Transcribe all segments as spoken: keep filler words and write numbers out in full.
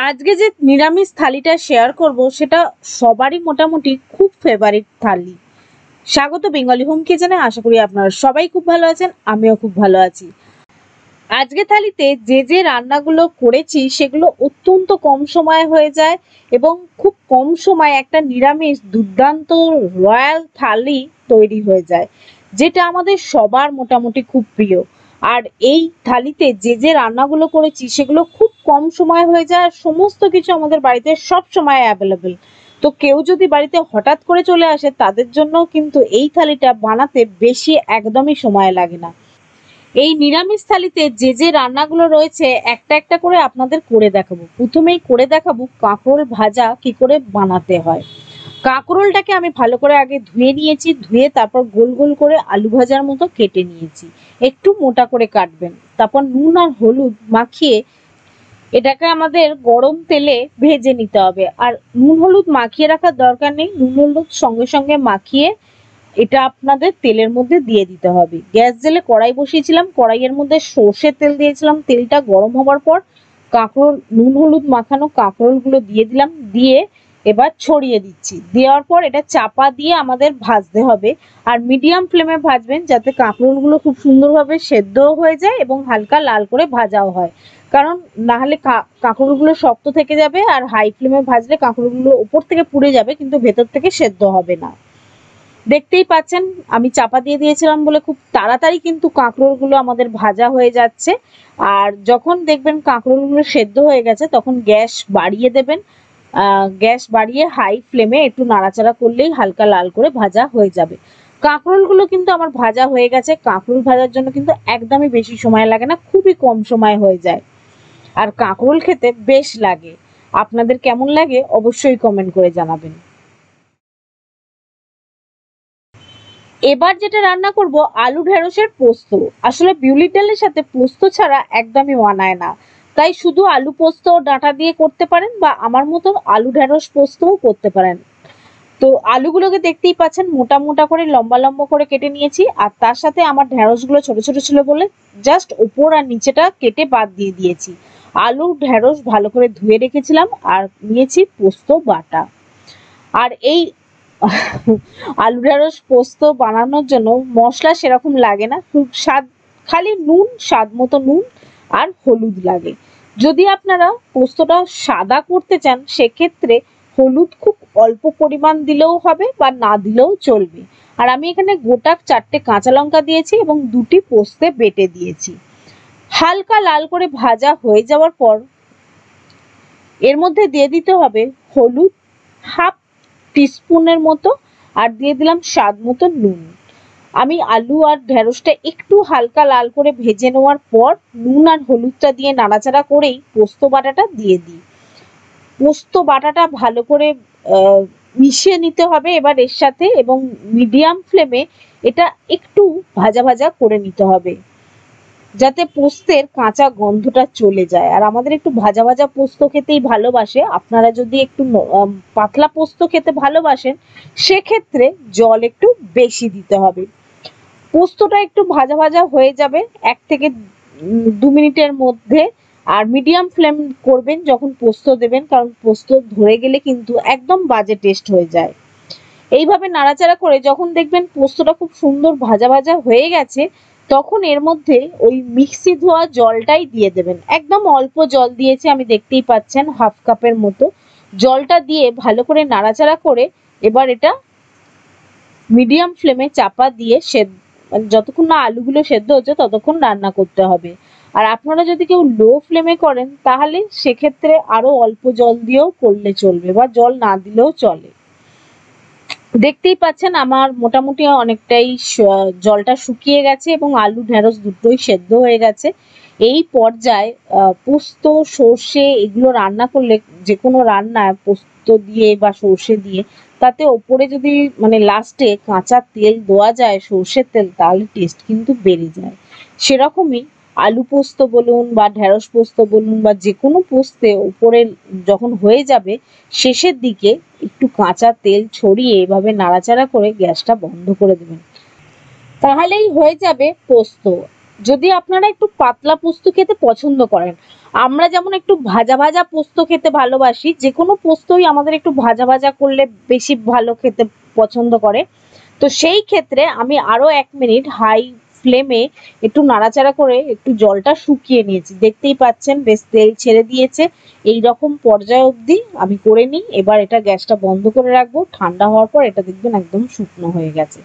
আজকে যে নিরামিষ থালিটা শেয়ার করব সেটা সবারই মোটামুটি খুব ফেভারিট থালি। স্বাগত বেঙ্গলি হোম কিচেনে। আশা করি আপনারা সবাই খুব ভালো আছেন, আমিও খুব ভালো আছি। আজকে থালিতে যে যে রান্নাগুলো করেছি সেগুলো অত্যন্ত কম সময়ে হয়ে যায় এবং খুব কম সময়ে একটা নিরামিষ দুর্দান্ত রয়্যাল থালি তৈরি হয়ে যায়, যেটা আমাদের সবার মোটামুটি খুব প্রিয়। আর এই থালিতে যে যে রান্নাগুলো করেছি সেগুলো খুব কম সময় হয়ে যায়, আর সমস্ত কিছু আমাদের বাড়িতে সব সময় অ্যাভেলেবেল। তো কেউ যদি বাড়িতে হঠাৎ করে চলে আসে তাদের জন্য কিন্তু এই থালিটা বানাতে বেশি একদমই সময় লাগে না। এই নিরামিষ থালিতে যে যে রান্নাগুলো রয়েছে একটা একটা করে আপনাদের করে দেখাবো। প্রথমেই করে দেখাবো কাঁকরোল ভাজা কি করে বানাতে হয়। কাঁকরোলটাকে আমি ভালো করে আগে ধুয়ে নিয়েছি, ধুয়ে তারপর গোল গোল করে আলু ভাজার মতো কেটে নিয়েছি। একটু মোটা করে কাটবেন। তারপর নুন আর হলুদ মাখিয়ে এটাকে আমাদের গরম তেলে ভেজে নিতে হবে। আর নুন হলুদ মাখিয়ে রাখার দরকার নেই, নুন হলুদ সঙ্গে সঙ্গে মাখিয়ে এটা আপনাদের তেলের মধ্যে দিয়ে দিতে হবে। গ্যাস জেলে কড়াই বসিয়েছিলাম, কড়াইয়ের মধ্যে সর্ষের তেল দিয়েছিলাম। তেলটা গরম হবার পর কাঁকরোল নুন হলুদ মাখানো কাঁকরোলগুলো দিয়ে দিলাম, দিয়ে এবার ছড়িয়ে দিচ্ছি। দেওয়ার পর এটা চাপা দিয়ে আমাদের ভাজতে হবে। আর মিডিয়াম ফ্লেমে ভাজবেন যাতে কাঁকরোলগুলো খুব সুন্দরভাবে সেদ্ধও হয়ে যায় এবং হালকা লাল করে ভাজাও হয়। কারণ না হলে কাঁকরোলগুলো শক্ত থেকে যাবে, আর হাই ফ্লেমে ভাজলে কাঁকরোলগুলো উপর থেকে পুড়ে যাবে কিন্তু ভেতর থেকে সেদ্ধ হবে না। দেখতেই পাচ্ছেন আমি চাপা দিয়ে দিয়েছিলাম বলে খুব তাড়াতাড়ি কিন্তু কাঁকরোলগুলো আমাদের ভাজা হয়ে যাচ্ছে। আর যখন দেখবেন কাঁকরোলগুলো সেদ্ধ হয়ে গেছে তখন গ্যাস বাড়িয়ে দেবেন। গ্যাস বাড়িয়ে হাই ফ্লেমে একটু নাড়াচাড়া করলেই হালকা লাল করে ভাজা হয়ে যাবে। কাঁকরোলগুলো কিন্তু আমার ভাজা হয়ে গেছে। কাঁকরোল ভাজার জন্য কিন্তু একদমই বেশি সময় লাগে না, খুবই কম সময় হয়ে যায়। আর কাঁকরোল খেতে বেশ লাগে। আপনাদের কেমন লাগে অবশ্যই কমেন্ট করে জানাবেন। এবার যেটা রান্না করব আলু ঢেঁড়সের পোস্ত। আসলে বিউলির ডালের সাথে পোস্ত ছাড়া একদমই মানায় না, তাই শুধু আলু পোস্ত ডাঁটা দিয়ে করতে পারেন বা আমার মতো আলু ঢেঁড়স পোস্তও করতে পারেন। তো আলুগুলোকে দেখতেই পাচ্ছেন মোটা মোটা করে লম্বা লম্বা করে কেটে নিয়েছি। আর তার সাথে আমার ঢেঁড়সগুলো ছোট ছোট ছিল বলে জাস্ট উপর আর নিচেটা কেটে বাদ দিয়ে দিয়েছি। আলু ঢেঁড়স ভালো করে ধুয়ে রেখেছিলাম আর নিয়েছি পোস্ত বাটা। আর এই আলু ঢেঁড়স পোস্ত বানানোর জন্য মশলা সেরকম লাগে না, খুব স্বাদ খালি নুন, স্বাদ মতো নুন আর হলুদ লাগে। যদি আপনারা পোস্তটা সাদা করতে চান সেক্ষেত্রে হলুদ খুব অল্প পরিমাণ দিলেও হবে বা না দিলেও চলবে। আর আমি এখানে গোটা চারটে কাঁচা লঙ্কা দিয়েছি এবং দুটি পোস্তে বেটে দিয়েছি। হালকা লাল করে ভাজা হয়ে যাওয়ার পর এর মধ্যে দিয়ে দিতে হবে হলুদ হাফ টিস্পুনের মতো, আর দিয়ে দিলাম স্বাদ মতো নুন। আমি আলু আর ঢেঁড়সটা একটু হালকা লাল করে ভেজে নেওয়ার পর নুন আর হলুদটা দিয়ে নাড়াচাড়া করেই পোস্ত বাটাটা দিয়ে দিই। পোস্ত বাটাটা ভালো করে মিশিয়ে নিতে হবে এবার এর সাথে, এবং মিডিয়াম ফ্লেমে এটা একটু ভাজা ভাজা করে নিতে হবে যাতে পোস্তের কাঁচা গন্ধটা চলে যায়। আর আমাদের একটু ভাজা ভাজা পোস্ত খেতেই ভালোবাসে। আপনারা যদি একটু পাতলা পোস্ত খেতে ভালোবাসেন সেক্ষেত্রে জল একটু বেশি দিতে হবে। পোস্তটা একটু ভাজা ভাজা হয়ে যাবে এক থেকে দু মিনিটের মধ্যে। আর মিডিয়াম ফ্লেম করবেন যখন পোস্ত দেবেন, কারণ পোস্ত ধরে গেলে কিন্তু একদম বাজে টেস্ট হয়ে যায়। এইভাবে নাড়াচাড়া করে যখন দেখবেন পোস্তটা খুব সুন্দর ভাজা ভাজা হয়ে গেছে তখন এর মধ্যে ওই মিক্সি ধোয়া জলটাই দিয়ে দেবেন। একদম অল্প জল দিয়েছি আমি, দেখতেই পাচ্ছেন হাফ কাপের মতো জলটা দিয়ে ভালো করে নাড়াচাড়া করে এবার এটা মিডিয়াম ফ্লেমে চাপা দিয়ে সেদ্ধ যতক্ষণ না আলুগুলো সেদ্ধ হচ্ছে ততক্ষণ রান্না করতে হবে। আর আপনারা যদি কেউ লো ফ্লেমে করেন তাহলে সেক্ষেত্রে আরো অল্প জল দিয়েও করলে চলবে বা জল না দিলেও চলে। দেখতেই পাচ্ছেন আমার মোটামুটি অনেকটাই জলটা শুকিয়ে গেছে এবং আলু ঢেঁড়স দুটোই সেদ্ধ হয়ে গেছে। এই পর্যায়ে পোস্ত সর্ষে এগুলো রান্না করলে, যে কোনো রান্না পোস্ত দিয়ে বা সর্ষে দিয়ে, তাতে ওপরে যদি মানে লাস্টে কাঁচা তেল দেওয়া যায় সর্ষের তেল তাহলে টেস্ট কিন্তু বেড়ে যায়। সেরকমই আলু পোস্ত বলুন বা ঢেঁড়স পোস্ত বলুন বা যে কোনো পোস্তে ওপরে যখন হয়ে যাবে শেষের দিকে একটু কাঁচা তেল ছড়িয়ে এভাবে নাড়াচাড়া করে গ্যাসটা বন্ধ করে দেবেন, তাহলেই হয়ে যাবে পোস্ত। যদি আপনারা একটু পাতলা পোস্ত খেতে পছন্দ করেন, আমরা যেমন একটু ভাজা ভাজা পোস্ত খেতে ভালোবাসি, যে কোনো পোস্তই আমাদের একটু ভাজা ভাজা করলে বেশি ভালো খেতে পছন্দ করে। তো সেই ক্ষেত্রে আমি আরো এক মিনিট হাই ফ্লেমে একটু নাড়াচাড়া করে একটু জলটা শুকিয়ে নিয়েছি। দেখতেই পাচ্ছেন বেশ তেল ছেড়ে দিয়েছে। এই রকম পর্যায় অবধি আমি করে নিই। এবার এটা গ্যাসটা বন্ধ করে রাখবো। ঠান্ডা হওয়ার পর এটা দেখবেন একদম শুকনো হয়ে গেছে।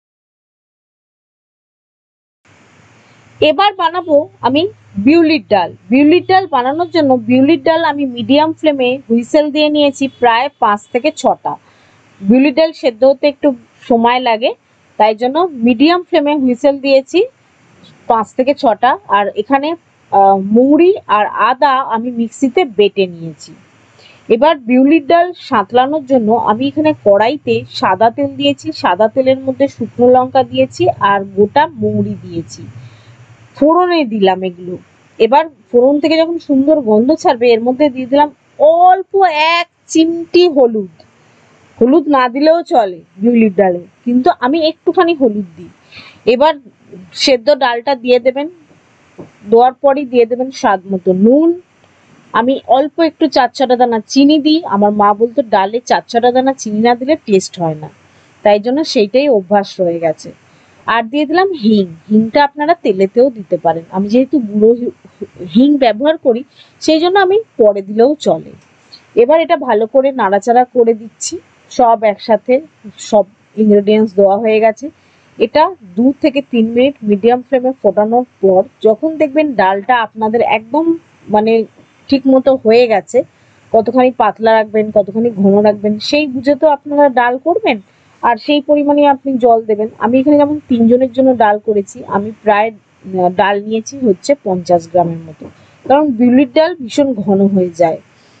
এবার বানাবো আমি বিউলির ডাল। বিউলির ডাল বানানোর জন্য বিউলির ডাল আমি মিডিয়াম ফ্লেমে হুইসেল দিয়ে নিয়েছি প্রায় পাঁচ থেকে ছটা। বিউলির ডাল সেদ্ধ হতে একটু সময় লাগে, তাই জন্য মিডিয়াম ফ্লেমে হুইসেল দিয়েছি পাঁচ থেকে ছটা। আর এখানে মৌরি আর আদা আমি মিক্সিতে বেটে নিয়েছি। এবার বিউলির ডাল সাঁতলানোর জন্য আমি এখানে কড়াইতে সাদা তেল দিয়েছি। সাদা তেলের মধ্যে শুকনো লঙ্কা দিয়েছি আর গোটা মৌরি দিয়েছি। ফোড়নে দিলাম এগুলো। এবার ফোড়ন থেকে যখন সুন্দর গন্ধ ছাড়বে এর মধ্যে দিয়ে দিলাম অল্প এক চিমটি হলুদ। হলুদ না দিলেও চলে বিউলির ডালে, কিন্তু আমি একটুখানি হলুদ দিই। এবার সেদ্ধ ডালটা দিয়ে দেবেন। দেওয়ার পরই দিয়ে দেবেন স্বাদ মতো নুন। আমি অল্প একটু চার ছটা দানা চিনি দিই। আমার মা বলতো ডালে চার ছটা দানা চিনি না দিলে টেস্ট হয় না, তাই জন্য সেইটাই অভ্যাস রয়ে গেছে। আর দিয়ে দিলাম হিং। হিংটা আপনারা তেলেতেও দিতে পারেন, আমি যেহেতু গুঁড়ো হিং ব্যবহার করি সেই জন্য আমি পরে দিলেও চলে। এবার এটা ভালো করে নাড়াচাড়া করে দিচ্ছি। সব একসাথে সব ইনগ্রেডিয়েন্টস দেওয়া হয়ে গেছে। এটা দু থেকে তিন মিনিট মিডিয়াম ফ্লেমে ফোটানোর পর যখন দেখবেন ডালটা আপনাদের একদম মানে ঠিক মতো হয়ে গেছে, কতখানি পাতলা রাখবেন কতখানি ঘন রাখবেন সেই বুঝে তো আপনারা ডাল করবেন, আর সেই পরিমাণে আপনি জল দেবেন। আমি এখানে যেমন তিনজনের জন্য ডাল করেছি, আমি প্রায় ডাল নিয়েছি হচ্ছে পঞ্চাশ গ্রামের মতো, কারণ বিউলির ডাল ভীষণ ঘন হয়ে যায়।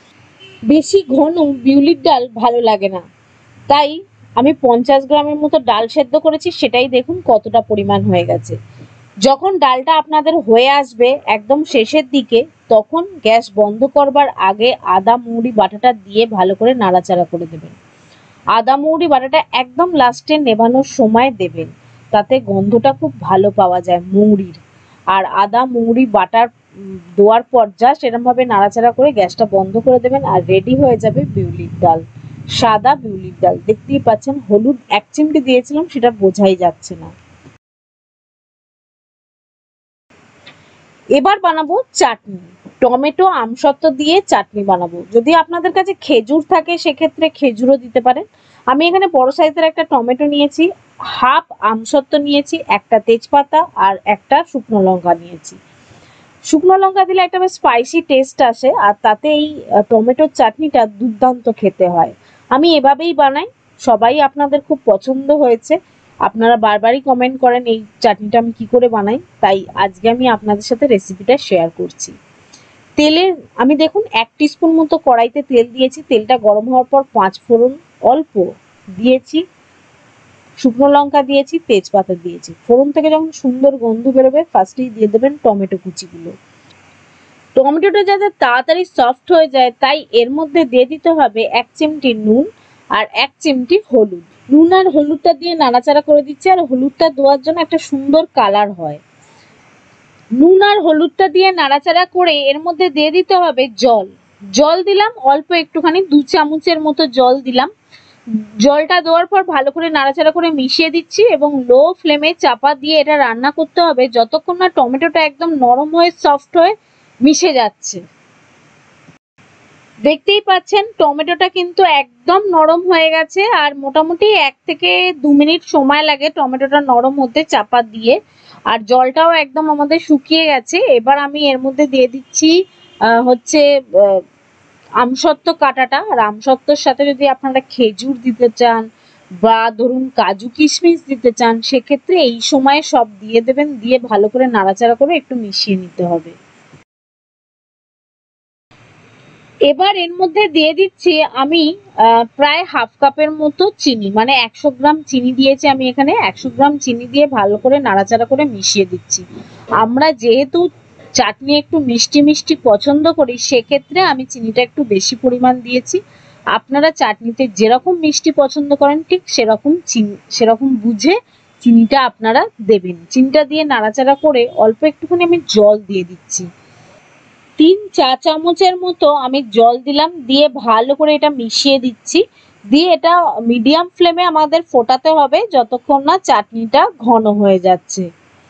বেশি ঘন বিউলির ডাল ভালো লাগে না, তাই আমি পঞ্চাশ গ্রামের মতো ডাল সেদ্ধ করেছি। সেটাই দেখুন কতটা পরিমাণ হয়ে গেছে। যখন ডালটা আপনাদের হয়ে আসবে একদম শেষের দিকে, তখন গ্যাস বন্ধ করবার আগে আদা মৌরি বাটাটা দিয়ে ভালো করে নাড়াচাড়া করে দেবেন। আদা মৌরি বাটাটা একদম লাস্টে নেভানোর সময় দেবেন, তাতে গন্ধটা খুব ভালো পাওয়া যায় মৌরির। আর আদা মৌরি বাটার দেওয়ার পর জাস্ট এরকম ভাবে নাড়াচাড়া করে গ্যাসটা বন্ধ করে দেবেন, আর রেডি হয়ে যাবে বিউলির ডাল। সাদা বিউলির ডাল দেখতেই পাচ্ছেন। হলুদ এক চিমটি দিয়েছিলাম, সেটা বোঝাই যাচ্ছে না। এবার বানাবো চাটনি। টমেটো আমসত্ত্ব দিয়ে চাটনি বানাবো। যদি আপনাদের কাছে খেজুর থাকে সেক্ষেত্রে খেজুরও দিতে পারেন। আমি এখানে বড় সাইজের একটা টমেটো নিয়েছি, হাফ আমসত্ত্ব নিয়েছি, একটা তেজপাতা আর একটা শুকনো লঙ্কা নিয়েছি। শুকনো লঙ্কা দিলে একটা বেশ স্পাইসি টেস্ট আসে, আর তাতে এই টমেটোর চাটনিটা দুর্দান্ত খেতে হয়। আমি এভাবেই বানাই, সবাই আপনাদের খুব পছন্দ হয়েছে। আপনারা বারবারই কমেন্ট করেন এই চাটনিটা আমি কি করে বানাই, তাই আজকে আমি আপনাদের সাথে রেসিপিটা শেয়ার করছি। তেলের আমি দেখুন এক টিস্পুন মতো কড়াইতে তেল দিয়েছি। তেলটা গরম হওয়ার পর পাঁচ ফোড়ন অল্প দিয়েছি, শুকনো লঙ্কা দিয়েছি, তেজপাতা দিয়েছি। ফোড়ন থেকে যখন সুন্দর গন্ধ বেরোবে ফার্স্টেই দিয়ে দেবেন টমেটো কুচিগুলো। টমেটোটা যাতে তাড়াতাড়ি সফট হয়ে যায় তাই এর মধ্যে দিয়ে দিতে হবে এক চিমটি নুন আর এক চিমটি হলুদ। নুন আর হলুদটা দিয়ে নাড়াচাড়া করে দিচ্ছি, আর হলুদটা দেওয়ার জন্য একটা সুন্দর কালার হয়। নুন আর হলুদটা দিয়ে নাড়াচাড়া করে এর মধ্যে দিয়ে দিতে হবে জল। জল দিলাম অল্প একটুখানি, দু চামচের মতো জল দিলাম। জলটা দেওয়ার পর ভালো করে নাড়াচাড়া করে মিশিয়ে দিচ্ছি এবং লো ফ্লেমে চাপা দিয়ে এটা রান্না করতে হবে যতক্ষণ না টমেটোটা একদম নরম হয়ে সফট হয়ে মিশে যাচ্ছে। দেখতেই পাচ্ছেন টমেটোটা কিন্তু একদম নরম হয়ে গেছে, আর মোটামুটি এক থেকে দু মিনিট সময় লাগে টমেটোটা নরম হতে চাপা দিয়ে। আর জলটাও একদম আমাদের শুকিয়ে গেছে। এবার আমি এর মধ্যে দিয়ে দিচ্ছি হচ্ছে আমসত্ত্ব কাটাটা। আর আমসত্ত্বর সাথে যদি আপনারা খেজুর দিতে চান বা ধরুন কাজু কিশমিশ দিতে চান, সেক্ষেত্রে এই সময় সব দিয়ে দেবেন। দিয়ে ভালো করে নাড়াচাড়া করে একটু মিশিয়ে নিতে হবে। এবার এর মধ্যে দিয়ে দিচ্ছি আমি প্রায় হাফ কাপের মতো চিনি, মানে একশো গ্রাম চিনি দিয়েছি আমি এখানে। একশো গ্রাম চিনি দিয়ে ভালো করে নাড়াচাড়া করে মিশিয়ে দিচ্ছি। আমরা যেহেতু চাটনি একটু মিষ্টি মিষ্টি পছন্দ করি, সেক্ষেত্রে আমি চিনিটা একটু বেশি পরিমাণ দিয়েছি। আপনারা চাটনিতে যেরকম মিষ্টি পছন্দ করেন ঠিক সেরকম চিনি সেরকম বুঝে চিনিটা আপনারা দেবেন। চিনিটা দিয়ে নাড়াচাড়া করে অল্প একটুখানি আমি জল দিয়ে দিচ্ছি, তিন চা চামচের মতো আমি জল দিলাম, দিয়ে ভালো করে এটা মিশিয়ে দিচ্ছি। দিয়ে এটা মিডিয়াম ফ্লেমে আমাদের ফোটাতে হবে যতক্ষণ না চাটনিটা ঘন হয়ে যাচ্ছে।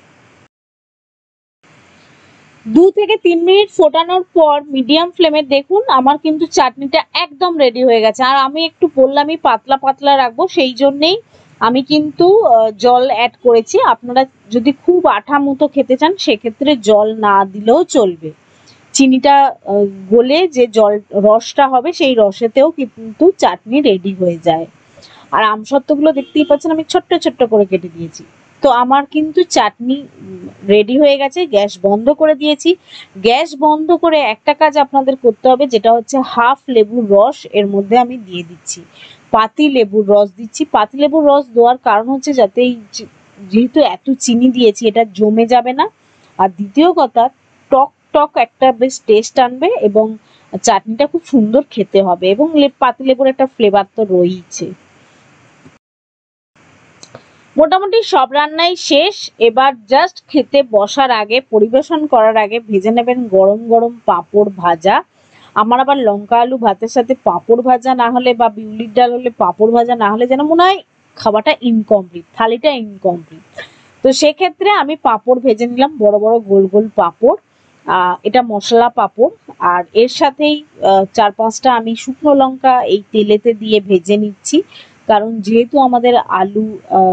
দু থেকে তিন মিনিট ফোটানোর পর মিডিয়াম ফ্লেমে দেখুন আমার কিন্তু চাটনিটা একদম রেডি হয়ে গেছে। আর আমি একটু বললামই পাতলা পাতলা রাখবো, সেই জন্যেই আমি কিন্তু জল অ্যাড করেছি। আপনারা যদি খুব আঠা মতো খেতে চান সেক্ষেত্রে জল না দিলেও চলবে। চিনিটা গলে যে জল রসটা হবে সেই রসেতেও কিন্তু চাটনি রেডি হয়ে যায়। আর আমসত্ত্বগুলো দেখতেই পাচ্ছেন আমি ছোট্ট ছোট্ট করে কেটে দিয়েছি। তো আমার কিন্তু চাটনি রেডি হয়ে গেছে। গ্যাস বন্ধ করে দিয়েছি। গ্যাস বন্ধ করে একটা কাজ আপনাদের করতে হবে, যেটা হচ্ছে হাফ লেবুর রস এর মধ্যে আমি দিয়ে দিচ্ছি। পাতি লেবুর রস দিচ্ছি। পাতি লেবুর রস দেওয়ার কারণ হচ্ছে যাতে এই যেহেতু এত চিনি দিয়েছি এটা জমে যাবে না, আর দ্বিতীয় কথা টক টক একটা বেশ টেস্ট আনবে এবং চাটনিটা খুব সুন্দর খেতে হবে, এবং পাতি লেবুর একটা ফ্লেভার তো রয়েছে। মোটামুটি সব রান্নাই শেষ। এবার জাস্ট খেতে বসার আগে, পরিবেশন করার আগে ভেজে নেবেন গরম গরম পাঁপড় ভাজা। আমার আবার লঙ্কা আলু ভাতের সাথে পাঁপড় ভাজা না হলে বা বিউলির ডাল হলে পাঁপড় ভাজা না হলে যেন মনে হয় খাবারটা ইনকমপ্লিট, থালিটা ইনকমপ্লিট। তো সেক্ষেত্রে আমি পাঁপড় ভেজে নিলাম, বড় বড় গোল গোল পাঁপড়। আহ এটা মশলা পাঁপড়। আর এর সাথেই চার পাঁচটা আমি শুকনো লঙ্কা এই তেলেতে দিয়ে ভেজে নিচ্ছি, কারণ যেহেতু আমাদের আলু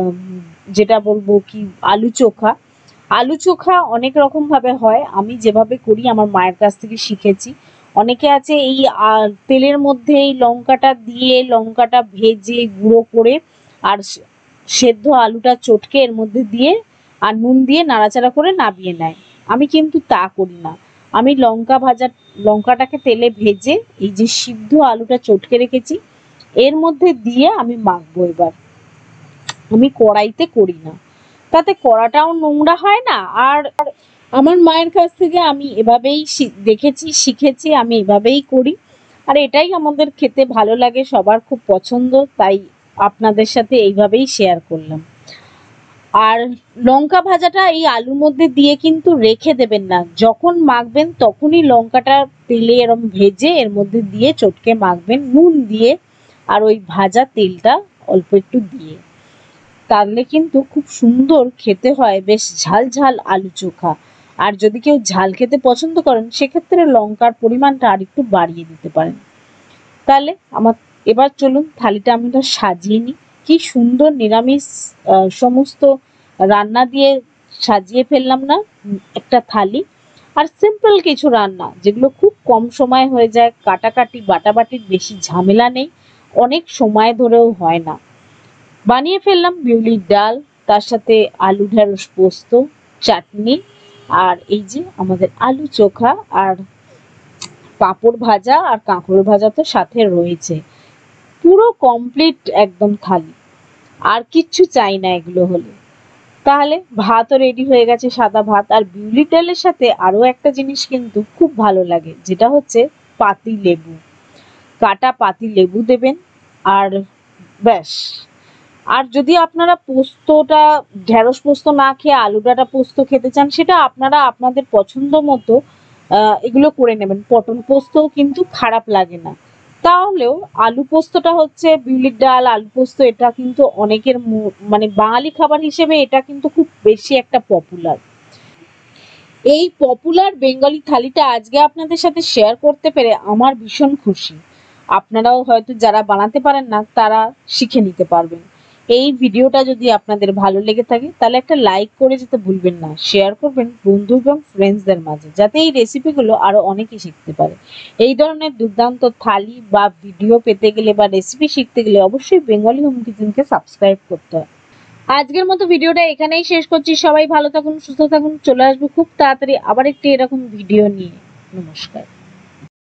যেটা বলবো কি আলু চোখা, আলু চোখা অনেক রকম ভাবে হয়। আমি যেভাবে করি আমার মায়ের কাছ থেকে শিখেছি। অনেকে আছে এই তেলের মধ্যে এই লঙ্কাটা দিয়ে লঙ্কাটা ভেজে গুঁড়ো করে আর সেদ্ধ আলুটা চটকে এর মধ্যে দিয়ে আর নুন দিয়ে নাড়াচাড়া করে নামিয়ে নেয়। আমি কিন্তু তা করি না। আমি লঙ্কা ভাজা লঙ্কাটাকে তেলে ভেজে এই যে সিদ্ধ আলুটা চটকে রেখেছি এর মধ্যে দিয়ে আমি মাখবো। এবার আমি কড়াইতে করি না, তাতে কড়াটাও নোংরা হয় না। আর আমার মায়ের কাছ থেকে আমি এভাবেই দেখেছি, শিখেছি, আমি এভাবেই করি। আর এটাই আমাদের খেতে ভালো লাগে, সবার খুব পছন্দ, তাই আপনাদের সাথে এইভাবেই শেয়ার করলাম। আর লঙ্কা ভাজাটা এই আলুর মধ্যে দিয়ে কিন্তু রেখে দেবেন না, যখন মাখবেন তখনই লঙ্কাটা তেলে এরম ভেজে এর মধ্যে দিয়ে চটকে মাখবেন নুন দিয়ে আর ওই ভাজা তেলটা অল্প একটু দিয়ে। তাহলে কিন্তু খুব সুন্দর খেতে হয়, বেশ ঝাল ঝাল আলু চোখা। আর যদি কেউ ঝাল খেতে পছন্দ করেন সেক্ষেত্রে লঙ্কার পরিমাণটা আর একটু বাড়িয়ে দিতে পারেন। তাহলে আমার এবার চলুন থালিটা আমি সাজিয়ে নিই। কি সুন্দর নিরামিষ সমস্ত রান্না দিয়ে সাজিয়ে ফেললাম না একটা থালি। আর সিম্পল কিছু রান্না যেগুলো খুব কম সময় হয়ে যায়, কাটাকাটি বাটাবাটির বেশি ঝামেলা নেই, অনেক সময় ধরেও হয় না। বানিয়ে ফেললাম বিউলির ডাল, তার সাথে আলু ঢেঁড়স পোস্ত, চাটনি, আর এই যে আমাদের আলু চোখা, আর পাঁপড় ভাজা আর কাঁকরোল ভাজা তো সাথে রয়েছে। পুরো কমপ্লিট একদম থালি, আর কিচ্ছু চাই না এগুলো হলে। তাহলে ভাতও রেডি হয়ে গেছে, সাদা ভাত। আর বিউলির ডালের সাথে আরো একটা জিনিস কিন্তু খুব ভালো লাগে, যেটা হচ্ছে পাতি লেবু, কাটা পাতি লেবু দেবেন। আর ব্যাস। আর যদি আপনারা পোস্তটা ঢেঁড়স পোস্ত না খেয়ে আলু ডাঁটা পোস্ত খেতে চান সেটা আপনারা আপনাদের পছন্দ মতো আহ এগুলো করে নেবেন। পটল পোস্তও কিন্তু খারাপ লাগে না। তাহলেও আলু পোস্তটা হচ্ছে বিউলির ডাল আলু পোস্ত, এটা কিন্তু অনেকের মানে বাঙালি খাবার হিসেবে এটা কিন্তু খুব বেশি একটা পপুলার। এই পপুলার বেঙ্গলি থালিটা আজকে আপনাদের সাথে শেয়ার করতে পেরে আমার ভীষণ খুশি। আপনারাও হয়তো যারা বানাতে পারেন না তারা শিখে নিতে পারবেন। এই ভিডিওটা যদি আপনাদের ভালো লেগে থাকে তাহলে একটা লাইক করে যেতে ভুলবেন না, শেয়ার করবেন বন্ধু এবং ফ্রেন্ডসদের মাঝে, যাতে এই রেসিপিগুলো আরো অনেকে শিখতে পারে। এই ধরনের দুর্দান্ত থালি বা ভিডিও পেতে গেলে বা রেসিপি শিখতে গেলে অবশ্যই বেঙ্গলি হোম কিচেনকে সাবস্ক্রাইব করতে হয়। আজকের মতো ভিডিওটা এখানেই শেষ করছি। সবাই ভালো থাকুন, সুস্থ থাকুন। চলে আসবো খুব তাড়াতাড়ি আবার একটি এরকম ভিডিও নিয়ে। নমস্কার।